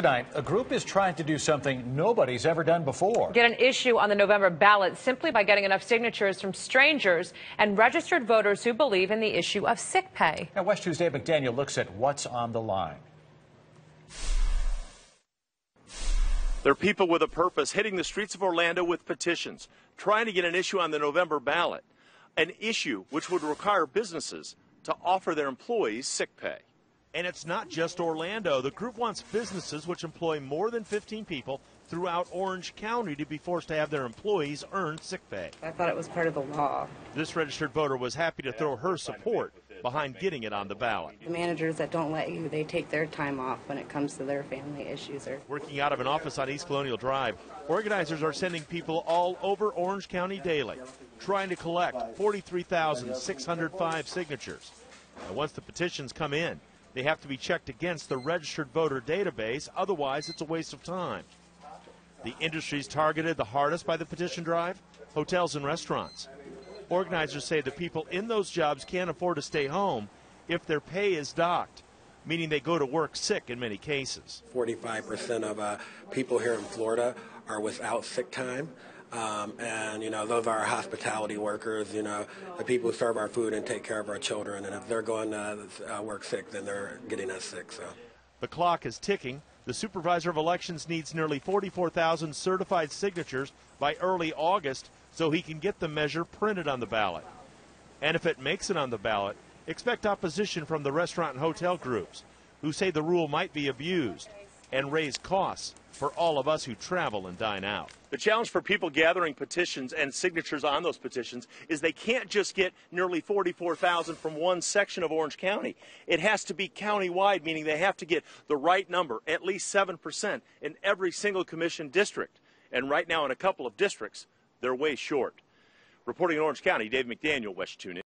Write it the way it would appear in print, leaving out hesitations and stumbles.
Tonight, a group is trying to do something nobody's ever done before. Get an issue on the November ballot simply by getting enough signatures from strangers and registered voters who believe in the issue of sick pay. Now, West 2's Dave McDaniel looks at what's on the line. There are people with a purpose hitting the streets of Orlando with petitions, trying to get an issue on the November ballot, an issue which would require businesses to offer their employees sick pay. And it's not just Orlando. The group wants businesses which employ more than 15 people throughout Orange County to be forced to have their employees earn sick pay. I thought it was part of the law. This registered voter was happy to throw her support behind getting it on the ballot. The managers that don't let you, they take their time off when it comes to their family issues. Working out of an office on East Colonial Drive, organizers are sending people all over Orange County daily, trying to collect 43,605 signatures. And once the petitions come in, they have to be checked against the registered voter database, otherwise it's a waste of time. The industries targeted the hardest by the petition drive: hotels and restaurants. Organizers say the people in those jobs can't afford to stay home if their pay is docked, meaning they go to work sick in many cases. 45% of people here in Florida are without sick time. And, those are our hospitality workers, the people who serve our food and take care of our children. And if they're going to work sick, then they're getting us sick. So the clock is ticking. The supervisor of elections needs nearly 44,000 certified signatures by early August so he can get the measure printed on the ballot. And if it makes it on the ballot, expect opposition from the restaurant and hotel groups who say the rule might be abused and raise costs for all of us who travel and dine out. The challenge for people gathering petitions and signatures on those petitions is they can't just get nearly 44,000 from one section of Orange County. It has to be countywide, meaning they have to get the right number, at least 7%, in every single commission district. And right now in a couple of districts, they're way short. Reporting in Orange County, Dave McDaniel, West 2 News.